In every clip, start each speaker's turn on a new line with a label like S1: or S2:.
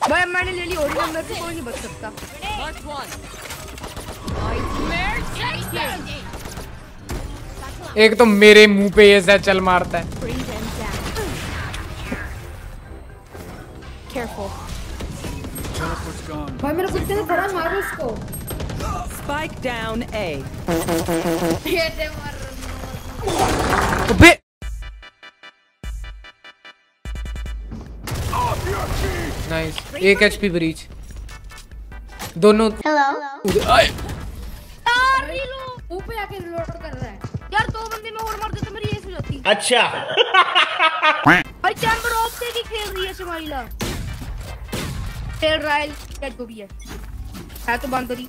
S1: भाई मैंने ले ली ओरिजिनल, मेरे से कोई नहीं बच सकता।
S2: एक तो मेरे मुंह पे ऐसा चल मारता है।
S1: भाई मेरे कुत्ते ने थोड़ा मारो उसको।
S3: Spike down A.
S2: अबे नाइस, 1 HP ब्रीच दोनों।
S1: यार ऊपर आके रिलोड कर रहा है यार। 2 बंदे में और मार देता मेरी एस हो जाती।
S4: अच्छा
S1: भाई चैम्बर ऑफ से भी खेल रही है समाइला। खेल रहा है क्या जो भी है तो बांदरी।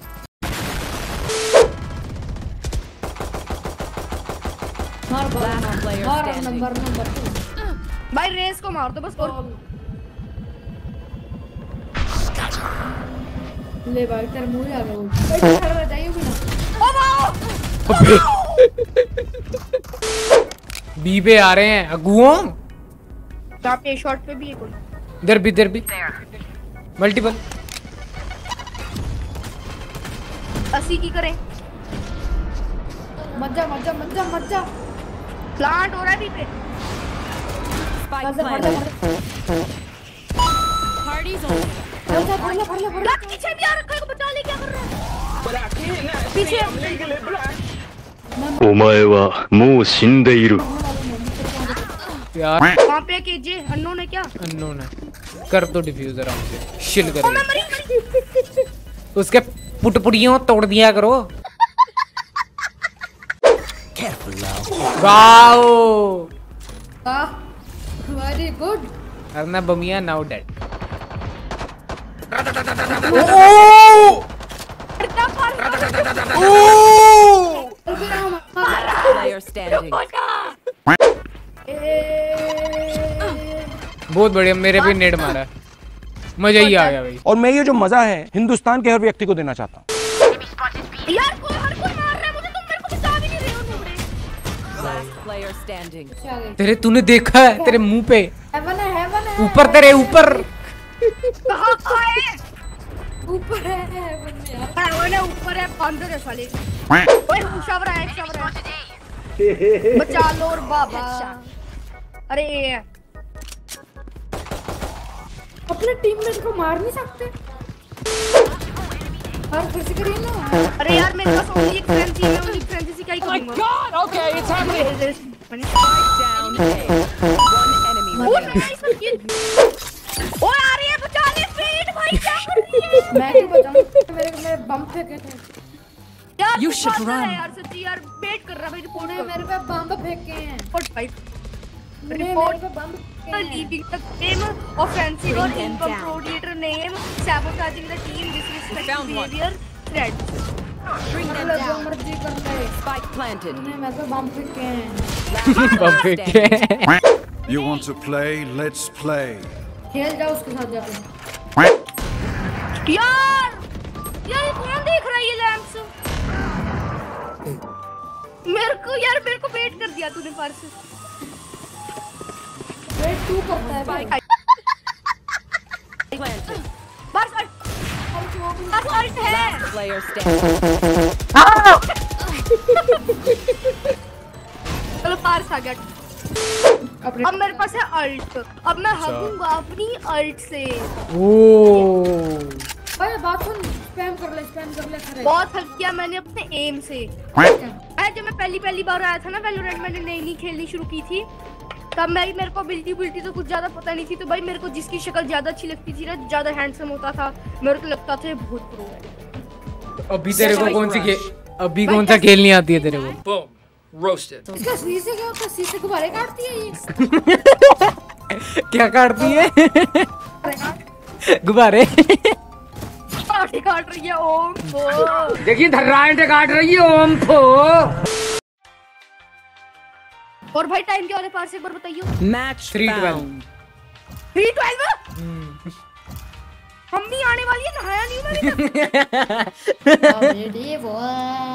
S1: मार नंबर 2 भाई रेस को मार दो बस। और ले भाई तेरे मुंह आ गया वो। खड़ा रह जाइए भी ना। ओ वाओ
S2: बी पे आ रहे हैं अगुओं।
S1: यहाँ पे शॉट पे भी है कोई।
S2: इधर भी मल्टीपल।
S1: 80 की करें। मत जा प्लांट हो रहा है बी पे। पीछे भी आ रखा है, को बचा ले। क्या कर रहा है पीछे?
S5: お前はもう死んでいる
S2: यार
S1: वहाँ पे कीजिए। अननोन है क्या?
S2: अननोन है। कर दो डिफ्यूजर हमसे शिल करेंगे। उसके पुटपुड़ियों तोड़ दिया करो। Wow
S1: very good.
S2: अरना बमिया नाउ डेड।
S3: Player standing.
S2: बहुत बढ़िया, मेरे भी नेट मारा, मजा ही आ गया भाई।
S4: और मैं ये जो मजा है हिंदुस्तान के हर व्यक्ति को देना चाहता हूँ।
S1: यार हर कोई मार रहा है मुझे, तुम मेरे को बचा भी नहीं रहे हो नुबड़े।
S3: Last player standing.
S2: तेरे तूने देखा है तेरे मुंह पे
S1: हेवन है
S2: ऊपर, तेरे ऊपर।
S1: कहाँ है? ऊपर है हेवन है, ऊपर है। बंदर है साले। ओए शवर है। बचा लो और बाबा। अरे अपने टीममेट को मार नहीं सकते? हर किसी करिए ना। अरे यार मेरे पास ओनली एक फ्रेंजी है, ओनली फ्रेंजी से क्या ही करूंगा। God okay it's happening.
S3: Down A. One enemy remaining.
S1: ओ आ रही है, बचा ले स्पीड भाई। क्या कर रही है? मैं क्यों बचाऊं? मेरे बम फेंके थे यार।
S3: You should run.
S1: यार सच्ची यार वेट कर रहा भाई। रिपोर्ट मेरे पे बम फेंके हैं। रिपोर्ट पे बम लीविंग द टीम ऑफेंसिव और inappropriate name sabotaging the team disrespectful behavior threat.
S3: Bring them down.
S1: मर्जी कर ले।
S3: Spike planted.
S1: मैं तो बम फेंके हैं।
S2: बम फेंके।
S6: You want to play? Let's play.
S1: खेल जाओ उसके साथ जाके। यार कौन देख रहा है ये लैंप्स? मेरे को वेट कर दिया तूने पर्स। वेट तू करता है भाई।
S3: Planted.
S1: बस अल्ट है।
S3: Last player standing.
S1: चलो पार्स आ गया। अब मेरे पास है अल्ट। अब मैं हगूंगा अपनी अल्ट से। भाई बात सुन, स्पैम कर ले खरे। बहुत हक किया मैंने अपने एम से। जब मैं पहली बार आया था ना वैलोरेंट, मैंने नई खेलनी शुरू की थी, तब मेरे को बिल्टी तो कुछ ज्यादा पता नहीं थी। तो भाई मेरे को जिसकी शक्ल ज्यादा अच्छी लगती थी ना, ज्यादा हैंडसम होता था, मेरे को लगता था बहुत प्रो है।
S2: तो अभी तेरे को कौन सा खेल नहीं आती है तेरे को?
S7: Roasted.
S1: इसका शीशे गुब्बारे काटती है ये।
S2: क्या काटती है? गुब्बारे
S1: काट रही है। ओम फो
S2: देखिए धर्रांटे काट रही है। ओम फो।
S1: और भाई टाइम क्या हो रहा है पार्स, एक बार बताइए।
S3: Match
S2: 3-12.
S1: 3-12 मम्मी आने वाली है, नहाया नहीं मैंने। Ready boy.